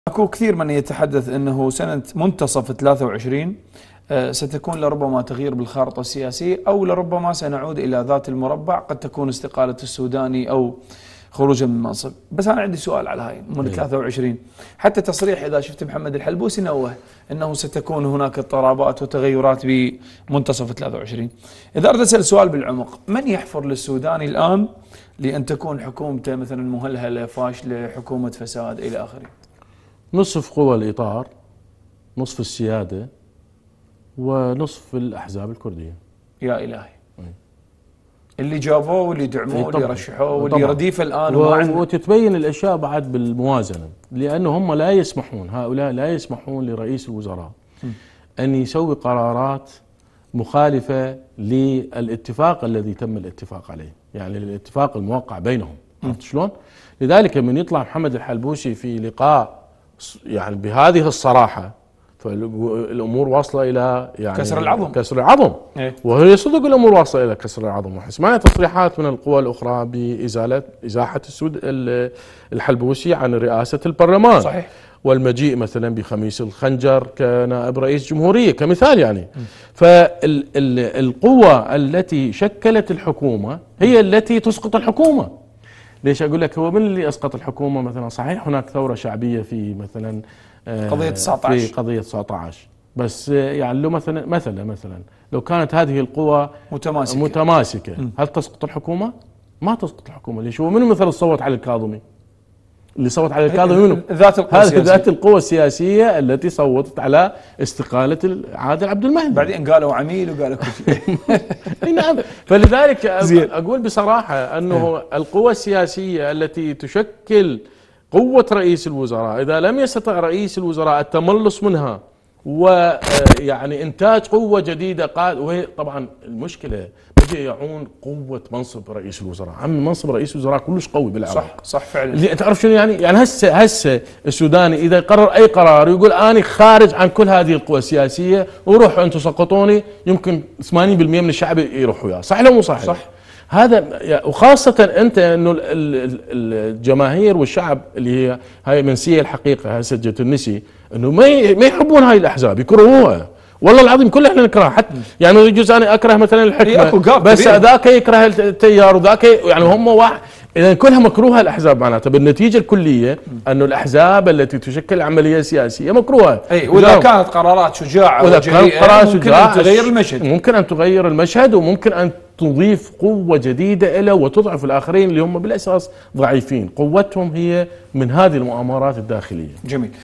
اكو كثير من يتحدث انه سنة منتصف 23 ستكون لربما تغيير بالخارطة السياسية او لربما سنعود الى ذات المربع، قد تكون استقالة السوداني او خروجه من المنصب. بس انا عندي سؤال على هاي من 23. حتى تصريح اذا شفت محمد الحلبوسي نوه انه ستكون هناك اضطرابات وتغيرات بمنتصف 23. اذا اردت اسال سؤال بالعمق، من يحفر للسوداني الان لان تكون حكومته مثلا مهلهله فاشله، حكومة فساد الى اخره؟ نصف قوى الإطار، نصف السيادة، ونصف الأحزاب الكردية. يا إلهي. اللي جابوه واللي دعموه واللي رشحوه واللي رديفه الآن وتتبين الأشياء بعد بالموازنة، لأنه هم لا يسمحون، هؤلاء لا يسمحون لرئيس الوزراء أن يسوي قرارات مخالفة للاتفاق الذي تم الاتفاق عليه، يعني الاتفاق الموقع بينهم. عرفت شلون؟ لذلك من يطلع محمد الحلبوسي في لقاء يعني بهذه الصراحة، فالأمور واصلة إلى يعني كسر العظم. إيه؟ وهي صدق الأمور واصلة إلى كسر العظم. وسمعنا تصريحات من القوى الأخرى بإزاحة الحلبوسي عن رئاسة البرلمان. صحيح. والمجيء مثلا بخميس الخنجر كنائب رئيس جمهورية كمثال يعني. فالقوى التي شكلت الحكومة هي التي تسقط الحكومة. ليش أقول لك هو من اللي أسقط الحكومة؟ مثلا صحيح هناك ثورة شعبية في مثلا قضية 19، في قضية 19، بس يعني لو مثلا لو كانت هذه القوى متماسكة هل تسقط الحكومة؟ ما تسقط الحكومة. ليش؟ هو منو مثلا صوت على الكاظمي؟ اللي صوت على الكاظمي منو؟ ذات القوى السياسية التي صوتت على استقالة عادل عبد المهدي. بعدين قالوا عميل وقالوا كل شيء. نعم. فلذلك أقول بصراحة أنه القوى السياسية التي تشكل قوة رئيس الوزراء إذا لم يستطع رئيس الوزراء التملص منها ويعني إنتاج قوة جديدة وهي طبعا المشكلة بيجي يعون قوة منصب رئيس الوزراء. عم منصب رئيس الوزراء كلش قوي بالعراق. صح فعلا. اللي تعرف شنو يعني هسه السوداني إذا قرر أي قرار يقول أنا خارج عن كل هذه القوى السياسية وروحوا أنتم سقطوني، يمكن 80% من الشعب يروح وياه. صح لو مو صح؟ صح. هذا وخاصة أنت أنه الجماهير والشعب اللي هاي منسية الحقيقة هسه جت النسي أنه ما يحبون هاي الأحزاب، يكرهوها. والله العظيم كل احنا نكرهها. حتى يعني يجوز أنا أكره مثلا الحكمة بس ذاك يكره التيار وذاك يعني هم واحد. إذا كلها مكروهة الأحزاب، معناتها بالنتيجة الكلية أنه الأحزاب التي تشكل عملية سياسية مكروهة. وإذا كانت قرارات شجاعة وجريئة ممكن أن تغير المشهد. ممكن أن تغير المشهد وممكن أن تضيف قوة جديدة له وتضعف الآخرين اللي هم بالأساس ضعيفين. قوتهم هي من هذه المؤامرات الداخلية. جميل.